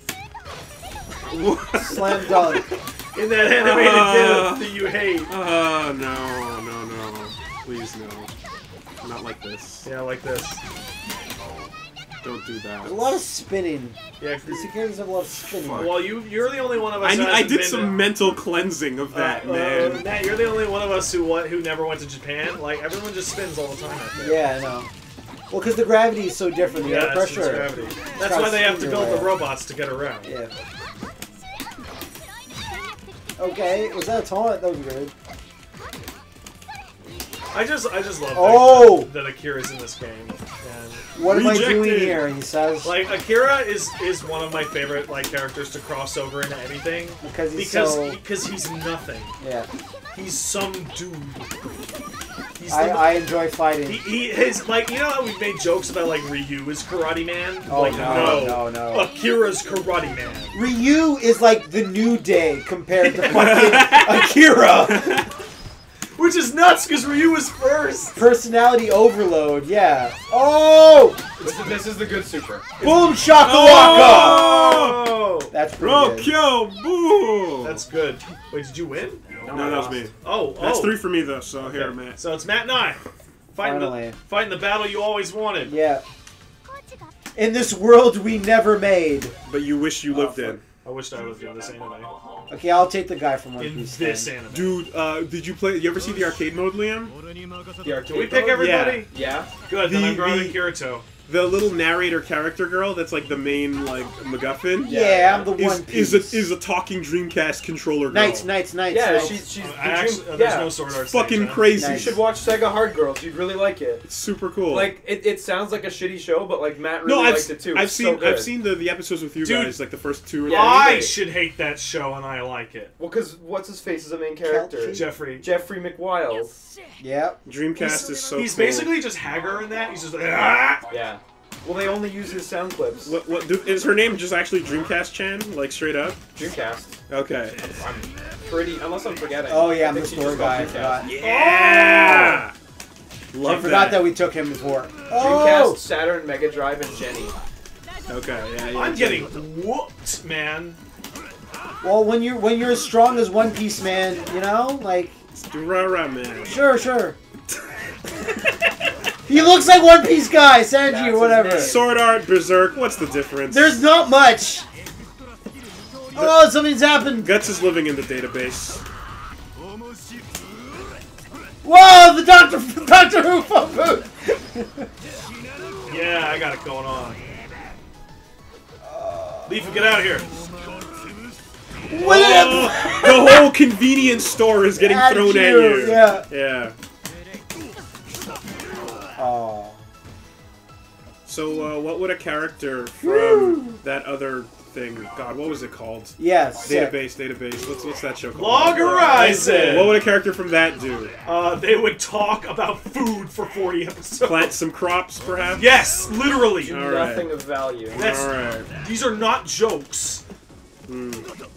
Slam dunk. in that animated Uh. gif that you hate. Oh, no, no, no. Please, no. Not like this. Yeah, like this. Don't do that. There's a lot of spinning. Yeah. These characters have a lot of spinning. Fuck. Well, you you're the only one of us. I, who need, I hasn't did been some to- mental cleansing of that, uh, man. Uh, Matt, you're the only one of us who what who never went to Japan. Like everyone just spins all the time out there. Yeah, I know. Well, because the gravity is so different. The Yeah, air that's, it's pressure. gravity. It's That's gotta why they have to spin your build way the up. robots to get around. Yeah. Okay, was that a taunt? That was weird. I just I just love Oh! that, that Akira's in this game. And What am I doing Rejected. here? He says. like Akira is is one of my favorite like characters to cross over into anything because he's because so. because he's nothing. Yeah. He's some dude. He's I, the, I enjoy fighting. he, he his like you know how we've made jokes about like Ryu is Karate Man? Oh, like no, no, no. Akira's Karate Man. Ryu is like the New Day compared to fucking Akira. Which is nuts because Ryu was first. Personality overload, yeah. Oh! This is, this is the good super. Boom shakalaka! Oh! That's pretty good. Rokyo, boo! That's good. Wait, did you win? No, that was me. Oh, That's oh. three for me, though, so Okay. here, Matt. So it's Matt and I. Fighting Finally. the, fighting the battle you always wanted. Yeah. In this world we never made. But you wish you lived Oh, in. I wished I lived in this anime. Okay, I'll take the guy from One In Piece. this then. anime. Dude, uh, did you play... You ever see the arcade mode, Liam? The arcade Can we pick mode? everybody? Yeah. Good, then The- I'm grabbing the- Kirito. the little narrator character girl that's like the main like MacGuffin. Yeah, I'm the Is, one piece. is a is a talking Dreamcast controller girl. Knights, knights, knights. Yeah, knights. she's she's. I the actually, dream- uh, there's yeah. no Sword Art Fucking stage, huh? crazy. You Nice. should watch Sega Hard Girls. You'd really like it. It's super cool. Like it, it sounds like a shitty show, but like Matt really no, I've, liked it too. I've It's seen so good. I've seen the, the episodes with you Dude. guys, like the first two or Yeah, three. I great. should hate that show and I like it. Well, because what's his face is the main character. Kelchi? Jeffrey. Jeffrey McWild. Yep. Dreamcast is so He's cool. basically just Hagar in that. He's just like, ah! Yeah. Well, they only use his sound clips. What, what, do, is her name just actually Dreamcast Chan? Like, straight up? Dreamcast. Okay. I'm pretty, unless I'm forgetting. Oh yeah, I I'm the think she story just called guy. I Dreamcast. forgot. Yeah! Love I forgot that. we took him before. Dreamcast, Oh! Saturn, Mega Drive, and Jenny. Okay, yeah, yeah. I'm yeah. getting whooped, man. Well, when you're when you're as strong as One Piece, man, you know, like Durara, man. sure, sure. He looks like One Piece guy, Sanji That's or his whatever. name. Sword Art, Berserk, what's the difference? There's not much. Oh, something's happened. Guts is living in the database. Whoa, the Doctor Doctor Who phone booth. Yeah, I got it going on. Leaf, get out of here. What Oh, the whole convenience store is getting At thrown you, at you. yeah. Yeah. Oh. So, uh, what would a character from that other thing? God, what was it called? Yes. Database, database. What's what's that show called? Log Horizon. What would a character from that do? Uh, they would talk about food for forty episodes. Plant some crops, perhaps? Yes, literally. Do All right. nothing of value. That's- All right. These are not jokes. Hmm.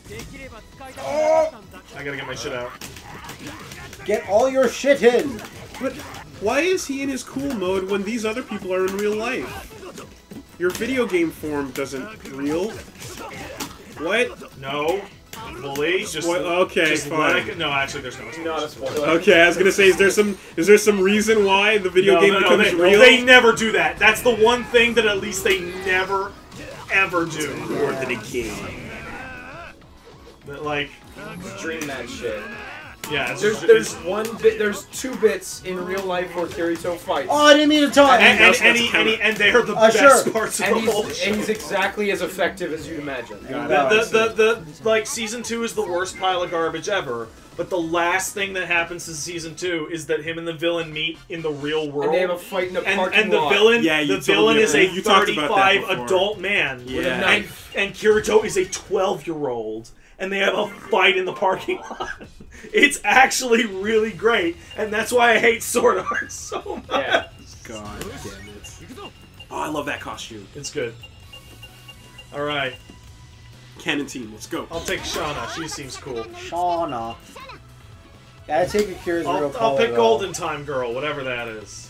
I gotta get my shit out. Get all your shit in. But why is he in his cool mode when these other people are in real life? Your video game form doesn't real. What? No. Bully. Just, What? Okay, just fine. let it- no, actually, there's no. Not a spoiler. Okay, I was gonna say, is there some is there some reason why the video No, game no, no, becomes they, real? they never do that. That's the one thing that at least they never, ever do. More than a game. But, like, Dream that shit. yeah, it's There's just, there's it's- one bit. There's two bits in real life where Kirito fights. Oh, I didn't mean to talk. and, and, that's- and, that's he, kinda- and, he, and they are the Uh, best sure. parts of and the he's, whole and show. he's exactly as effective as you'd imagine. Yeah. The, Oh, I the, see. the, the, like, season two is the worst pile of garbage ever, but the last thing that happens in season two is that him and the villain meet in the real world. And they have a fight in a and, parking and the lot. villain, Yeah, you the told villain me is that. a You talked about that thirty-five before. adult man, Yeah. With a and, knife. and Kirito is a twelve-year-old, and they have a fight in the parking lot. It's actually really great, and that's why I hate Sword Art so much. Yeah. God damn it. Oh, I love that costume. It's good. All right, Cannon team, let's go. I'll take Shauna. She seems cool. Shauna. Gotta take Akira's real I'll, color. I'll pick though. Golden Time Girl, whatever that is.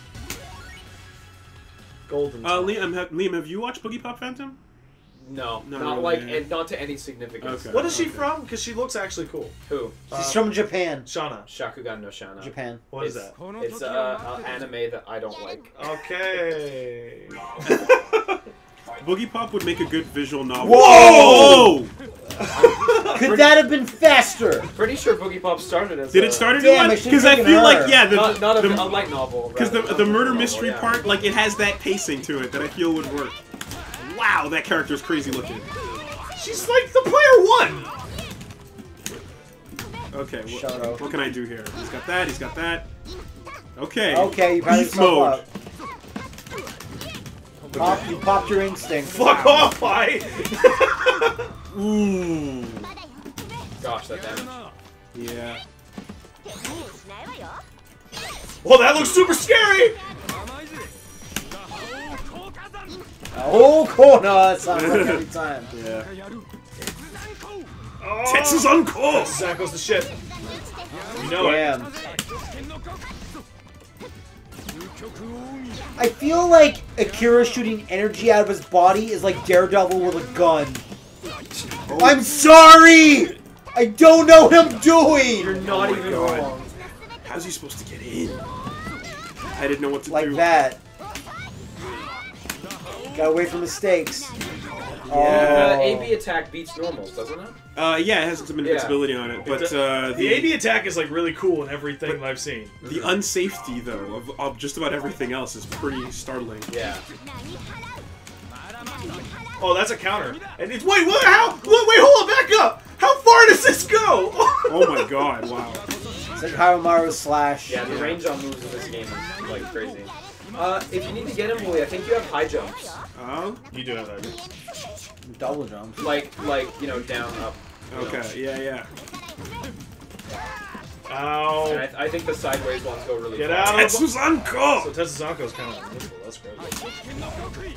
Golden Uh, Time. Liam, have, Liam, have you watched Boogie Pop Phantom? No, No, not no, like, yeah. and not to any significance. Okay. What is she Okay. from? Because she looks actually cool. Who? Uh, She's from Japan. Shauna. Shakugan no Shana. Japan. What is It's- that? It's uh, an anime that I don't like. Okay. Boogie Pop would make a good visual novel. Whoa! Whoa! Could that have been faster? Pretty sure Boogie Pop started as Did a, it start Damn, anyone? I should've Because I taken feel her. like, yeah, the, Not, not a, the, a light novel. Because the, rather, the not a murder novel, mystery yeah. part, like, it has that pacing to it that I feel would work. Wow, that character is crazy looking. She's like the player one. Okay, wh- Shadow. what can I do here? He's got that, he's got that. Okay. Okay, you popped Beef yourself mode. up. Pop, you popped your instinct. Fuck off, I. Ooh. Gosh, that damage. Yeah. Well, that looks super scary. Oh, cool. No, that sounds like every time. Yeah. Oh, Tetsu's on course! Sako's the shit. You know it. Damn. I feel like Akira shooting energy out of his body is like Daredevil with a gun. I'm sorry! I don't know what I'm doing! You're not Oh my even God. wrong. How's he supposed to get in? I didn't know what to Like do. that. Gotta wait for mistakes. Oh. Uh, A B attack beats normals, doesn't it? Uh, yeah, it has some invincibility on it, but It's a- uh, The A B attack is like really cool in everything that I've seen. the unsafety though of, of just about everything else is pretty startling. Yeah. Oh, that's a counter. And it's wait, what? How? Wait, wait, hold on, back up. How far does this go? Oh my god! Wow. It's like Harumaru slash. Yeah, the range on moves in this game is like crazy. Uh, if you need to get him, Willie, I think you have high jumps. Oh. You do have that. Double jump. Like, like you know, down, up. you know. Okay. Yeah. Yeah. And Ow. I, I think the sideways ones go really Get far. out of So Tetsuzanko. Tetsuzanko's kind of invincible. That's great.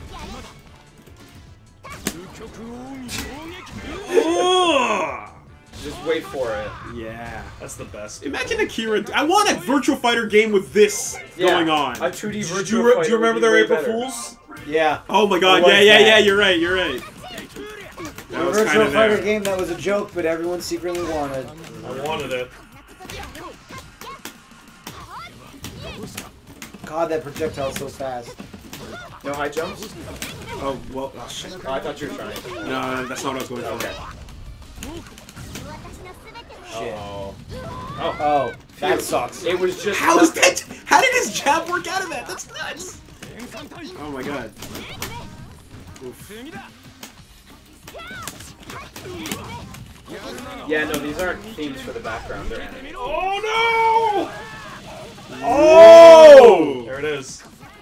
Oh! Just wait for it. Yeah. That's the best. Imagine Akira. I want a Virtual Fighter game with this Yeah, going on. A two D Do virtual you, re- fighter do you remember would be their way April better. Fools? Yeah. Oh my god! What Yeah, was yeah, that? yeah. You're right. You're right. That A was virtual kind of fighter there. game that was a joke, but everyone secretly wanted. I wanted it. God, that projectile's so fast. No high jumps? Oh well. Oh shit. Oh, I thought you were trying. No, that's not what I was going for. Okay. Shit. Oh. Oh. Oh, that Phew. sucks. It was just. How is nothing. that? How did his jab work out of that? That's nuts. Oh my god. Oof. Yeah, no, these aren't themes for the background. They're animated. Oh no! Oh! There it is.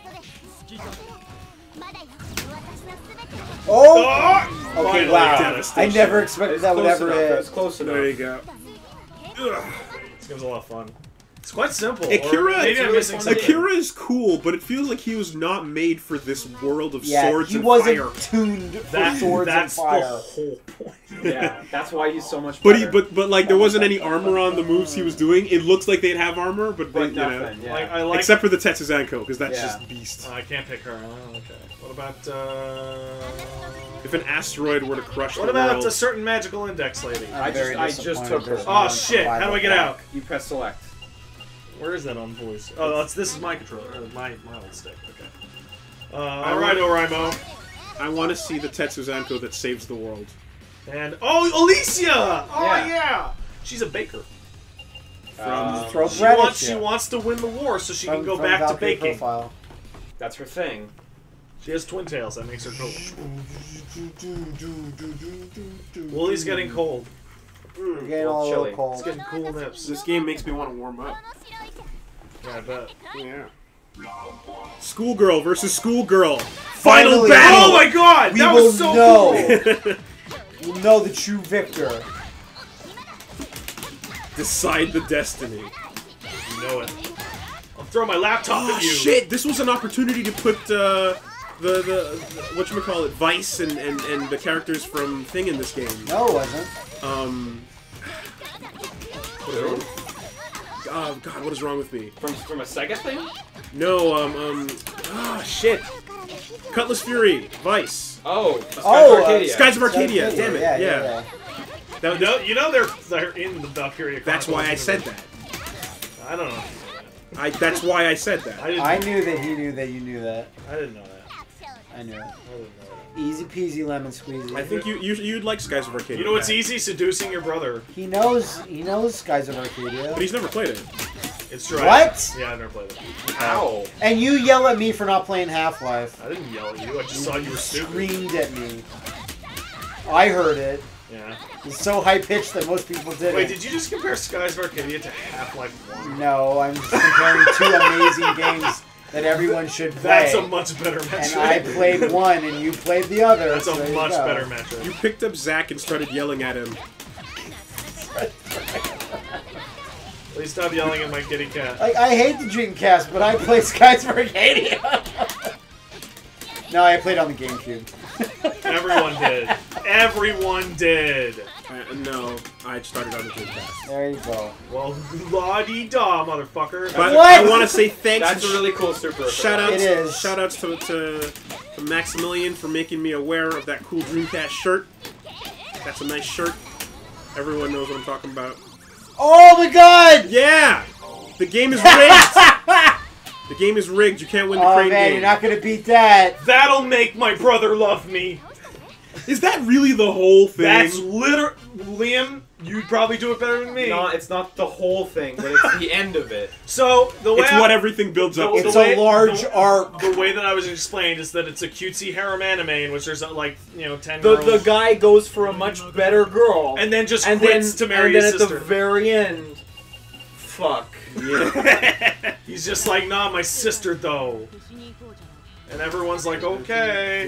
Oh! Oh! Okay, Finally, wow. I devastation. never expected It's that would close ever enough. hit. It's close enough. There you go. Ugh. This game's a lot of fun. It's quite simple. Akira, or maybe it's I'm really missing fun. something. Akira is cool, but it feels like he was not made for this world of Yeah, swords he and wasn't fire. tuned for That, swords and that's fire. the whole point. Yeah, that's why he's so much But better. he, but but like there wasn't any armor on the moves he was doing. It looks like they'd have armor, but, they, But you know, nothing, yeah. Like I like. except for the Tetsuzanko, because that's Yeah. just beast. Oh, I can't pick her. Oh, okay. What about uh? If an asteroid were to crush What the about world, a certain magical index lady? I'm I just- very I just disappointed took her. there's Oh not shit! How do I get survival out? You press select. Where is that on voice? Oh, that's this is my controller. Uh, my my old stick. Okay. Uh, I all right, want- Oraimo. I want to see the Tetsuzanko that saves the world. And oh, Alicia! Oh Yeah. yeah, she's a baker. Um, Throw She bread wants at she you. wants to win the war so she From- can go from back to Valkyrie baking. Profile. That's her thing. She has twin tails. That makes her cool. Woolie's getting cold. You're getting Well, all a chilly. little cold. It's getting cool nips. This game makes me want to warm up. Yeah, I bet. Yeah. Schoolgirl versus schoolgirl. Final Finally. battle. Oh my god! We that will was so know. cool! We'll know the true victor. Decide the destiny. You know it. I'll throw my laptop Oh at you. shit! This was an opportunity to put uh, the the what you call it, Vice and, and and the characters from Thing in this game. No, it wasn't. Um. Oh God, what is wrong with me? From from a Sega thing? No, um, um, ah, shit. Cutlass Fury, Vice. Oh, Skies Oh, of uh, Arcadia. Skies of Arcadia, Yeah, damn it, yeah, yeah. yeah, yeah. That You know, you know they're they're in the Valkyria. that's why I Chronicles said universe. that. I don't know. I that's why I said I that. didn't. I knew that he knew that you knew that. I didn't know that. I knew it. I didn't know that. Easy peasy lemon squeezy. I think you, you you'd like Skies of Arcadia. You know what's Matt. easy? Seducing your brother. He knows. He knows Skies of Arcadia. But he's never played it. It's true. What? Yeah, I've never played it. Ow. And you yell at me for not playing Half-Life. I didn't yell at you. I just saw you were stupid. Screamed at me. I heard it. Yeah. It's so high pitched that most people didn't. Wait, did you just compare Skies of Arcadia to Half-Life one? No, I'm just comparing two amazing games that everyone should play. That's a much better metric. and I played one, and you played the other. That's so there a you much go. better metric. You picked up Zack and started yelling at him. Please stop yelling at my kitty cat. Like, I hate the Dreamcast, but I played Skies of Arcadia. No, I played on the GameCube. Everyone did. Everyone did. Uh, no, I started on the Dreamcast. There you go. Well, la-di-da, motherfucker. But What? I want to say thanks. That's a really cool super. Shout outs, It is. shout outs to, to, to Maximilian for making me aware of that cool Dreamcast shirt. That's a nice shirt. Everyone knows what I'm talking about. Oh my god! Yeah! The game is rigged! The game is rigged. You can't win the Oh crane man, game. you're not gonna beat that. That'll make my brother love me. Is that really the whole thing? That's liter- Liam, you'd probably do it better than me. Not, it's not the whole thing, but it's the end of it. So the way It's I- what everything builds up the- to. It's the way- a large the- arc. The way that I was explained is that it's a cutesy harem anime in which there's uh, like you know ten The girls, the guy goes for a much better girl, and then just and then quits to marry and then his at sister. the very end, fuck. Yeah. He's just like, nah, my sister though, and everyone's like, okay,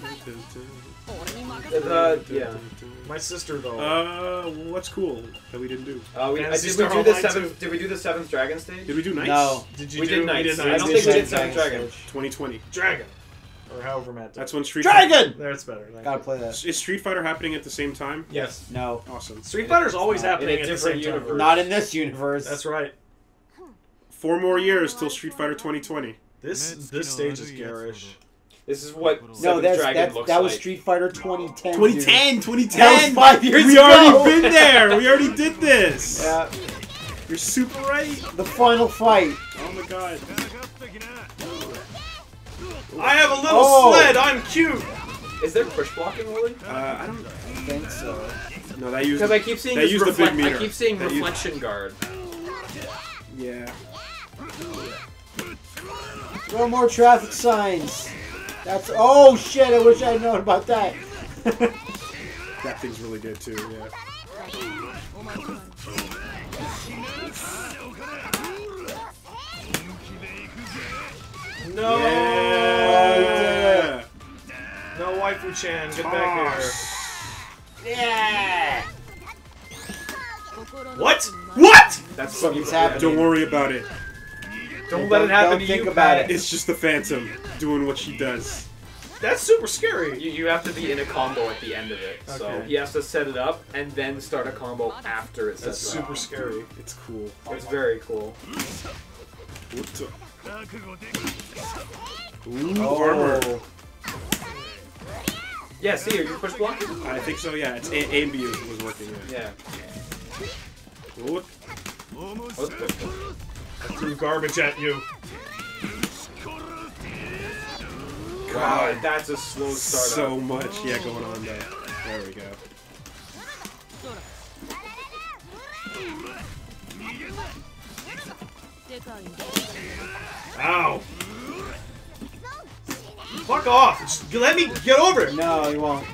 Uh, yeah. my sister though. Uh, what's cool that we didn't do? Uh, we, uh, Fantasy did we Star do the Online seventh? too. Did we do the seventh dragon stage? Did we do Knights? No. Did you we do? did Knights. We did I Knights. don't think we did Dragon seventh dragon. Stage. twenty twenty. Dragon, or however Matt. did. That's when Street Dragon! That's better. Thank Gotta you. play that. Is Street Fighter happening at the same time? Yes. No. Awesome. Street Fighter's always not. happening In a at the same different time. universe. Not in this universe. That's right. Four more years till Street Fighter twenty twenty. This this stage is garish. This is what No, Seventh that's, Dragon that's looks that was like. Street Fighter twenty ten. twenty dude. ten, twenty ten. That was five years we ago. already been there. We already did this. Yeah. You're super right. The final fight. Oh my god. I have a little Oh. sled. I'm cute. Is there push blocking, Willie? Uh, I don't I think so. No, that used Because I keep seeing They this use the big reflect- meter. I keep seeing They use- reflection guard. Yeah. Throw more traffic signs. That's oh shit! I wish I had known about that. That thing's really good too, yeah. No. Yeah. No, waifu Chan, get back here. Yeah. What? What? That's Something's happening. Don't worry about it. Don't let it happen Don't to think you, about Pat. it. It's just the Phantom doing what she does. That's super scary. You, you have to be in a combo at the end of it. So Okay. he has to set it up and then start a combo after it That's sets super up. scary. It's cool. It's very cool. What the- Ooh, Oh. armor. Yeah, see, are you push blocking? I think so, yeah. It's A, A and B was, was working, yeah. Yeah. What? What's push block? I threw garbage at you. Wow, that's a slow startup. So much, yeah, going on there. There we go. Ow. Fuck off. Just let me get over it. No, you won't.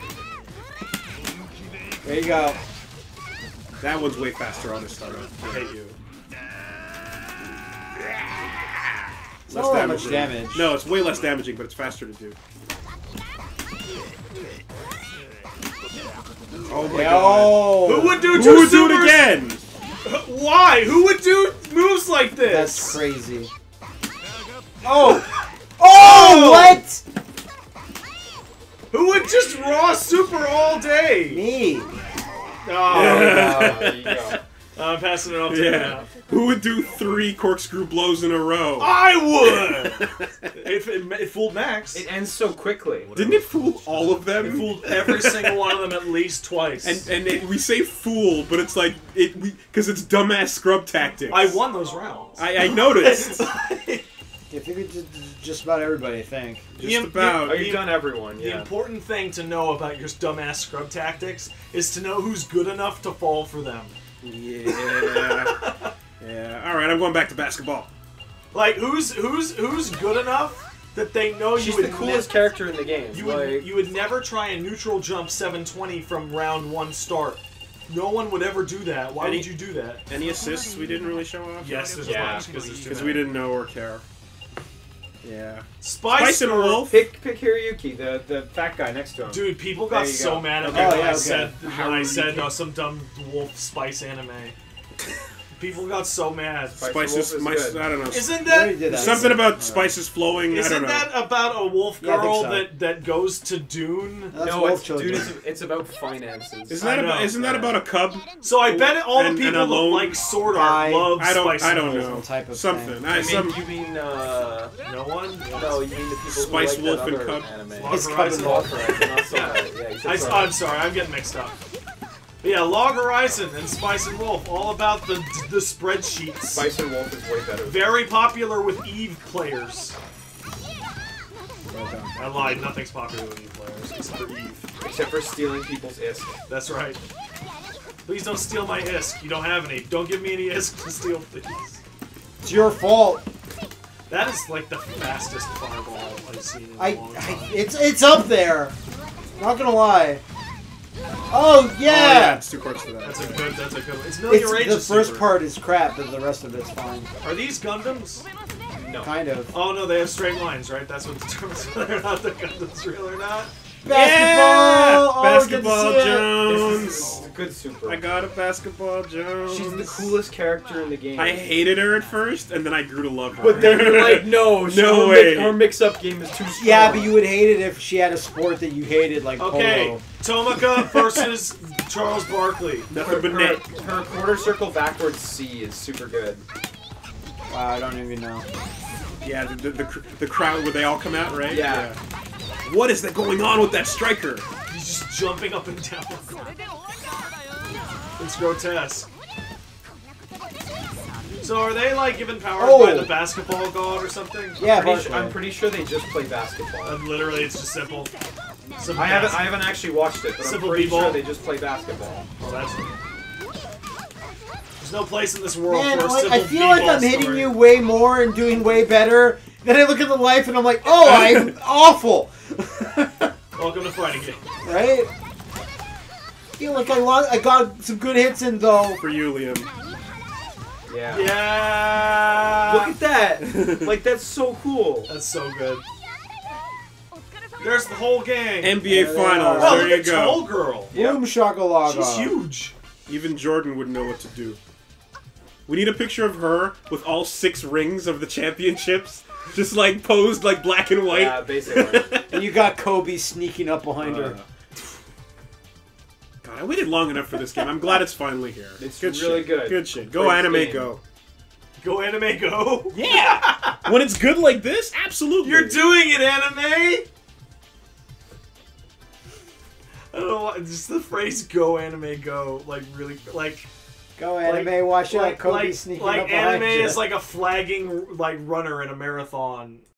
There you go. That one's way faster on the startup. I hate you. It's not that much damage. No, it's way less damaging, but it's faster to do. Oh my god. Yo. Who would do Who two would do it supers? again? Why? Who would do moves like this? That's crazy. Oh. Oh, what? Who would just raw super all day? Me. Oh, Oh, there you go. I'm passing it off to you Yeah. now. Who would do three corkscrew blows in a row? I would! it, it, it fooled Max. It ends so quickly. Didn't it fool all of them? It fooled every single one of them at least twice. And and it, we say fool, but it's like it we because it's dumbass scrub tactics. I won those rounds. I, I noticed. I think it's just, just about everybody, I think. Just You- about. Oh, you've done everyone, The yeah. important thing to know about your dumbass scrub tactics is to know who's good enough to fall for them. Yeah. Yeah. All right, I'm going back to basketball. Like who's who's who's good enough that they know She's you would the coolest ne- character in the game. You would like, you would never try a neutral jump seven twenty from round one start. No one would ever do that. Why Any- would you do that? Any assists we didn't really show off? Yes, there's Yeah, a bunch because there's too Because many. we didn't know or care. Yeah. Spice, Spice and Girl- Wolf. pick pick Hiroyuki, the the fat guy next to him. Dude, people got There you so go. mad at me Oh, when yeah, I okay. said How when I rude. said no, some dumb wolf spice anime. People got so mad. Spice Spices, Wolf my, is good. I don't know. Isn't We already that did that. Something about spices flowing. I don't isn't know. that about a wolf Yeah, I think girl so. that that goes to Dune? That's no, Wolf it's, Children. dude, it's, it's about finances. Isn't that I about? know. Isn't that about a cub? So I bet all And- the and people alone- that like sword I- art love I don't. spice. I and don't Wolf. know. Some type of Something. thing. I, I mean, some. you mean uh, No one. no, you mean the people Spice who Wolf like and that Cub. other anime. Log It's Horizon. coming Log Horizon, not so bad. Yeah, you said I, sorry. I'm sorry, I'm getting mixed up. But yeah, Log Horizon and Spice and Wolf, all about the the spreadsheets. Spice and Wolf is way better. Very popular with Eve players. I lied. Nothing's popular with Eve players except for Eve. Except for stealing people's I S K. That's right. Please don't steal my I S K. You don't have any. Don't give me any I S K to steal, please. It's your fault. That is like the fastest fireball I've seen in a I, long I time. it's it's up there. Not gonna lie. Oh yeah. Oh, yeah, it's too close to that. That's a good. That's a good one. It's Million It's, Rages the first super. part is crap, but the rest of it's fine. Are these Gundams? No. Kind of. Oh no, they have straight lines, right? That's what determines whether or not the Gundams real or not. Basketball! Oh, Basketball good to see it. Jones! This is a good super. I got a Basketball Jones. She's the coolest character in the game. I hated her at first, and then I grew to love her. But then you're like, no, she- No her way. Mix, her mix-up game is too strong. Yeah, but you would hate it if she had a sport that you hated, like Okay, polo. Tomika versus Charles Barkley. Nothing Her, but her, net. her quarter circle backwards C is super good. Wow, I don't even know. Yeah, the, the, the, cr- the crowd where they all come out, right? Yeah. What is that going on with that striker? He's just jumping up and down. It's grotesque. So are they like given power Oh. by the basketball god or something? Yeah, Pretty su- partially. I'm pretty sure they just play basketball. And literally, it's just simple. simple I haven't, bas- I haven't actually watched it, but I'm Simple pretty b-ball. sure they just play basketball. Oh, that's. There's no place in this world Man, for a like, simple I feel like b-ball I'm hitting story. you way more and doing way better. Then I look at the life and I'm like, oh, I'm awful. Welcome to fighting game. Right? I feel like I lost, I got some good hits in though. For you, Liam. Yeah. Yeah. Look at that! Like, that's so cool. That's so good. There's the whole gang. N B A There they Finals, are. oh, there look you at Tall go. Girl. Boom shakalaka. She's huge. Even Jordan would know what to do. We need a picture of her with all six rings of the championships, just like posed like black and white. Yeah, basically. And you got Kobe sneaking up behind Uh, her. God, I waited long enough for this game. I'm glad it's finally here. It's good really shit. good. Good shit. Go Great anime, game. go. Go anime, go. Yeah. When it's good like this, absolutely. You're doing it, anime. I don't know why. Just the phrase "go anime, go" like really like. Go anime, watch out, like, Kobe like, sneaking like up behind anime you. is like a flagging like runner in a marathon.